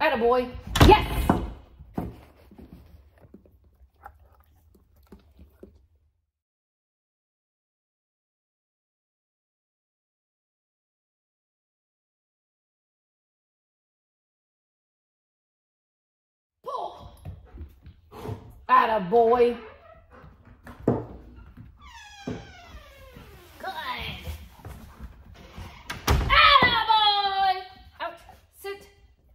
Attaboy. Yes! Pull. Attaboy. Good. Attaboy. Out. Sit.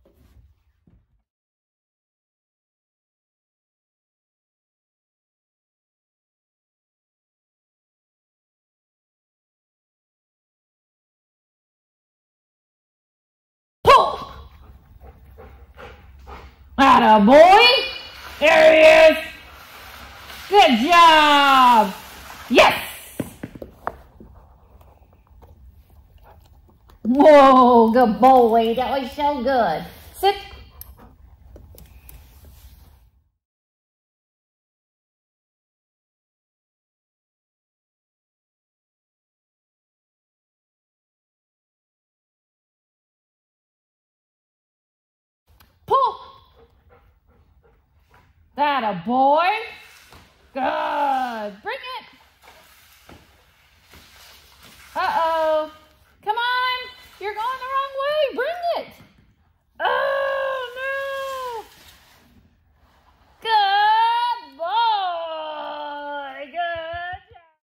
Pull. Attaboy. There he is. Good job. Yes. Whoa, good boy. That was so good. Sit. Pull. Attaboy. Good. Bring it. Uh-oh. Come on. You're going the wrong way. Bring it.